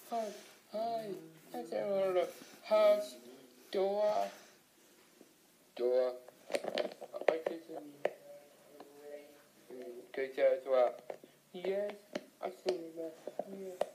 Hi, hi. I said, well, house, door. I said, good as well. Yes, I saw that. Yeah.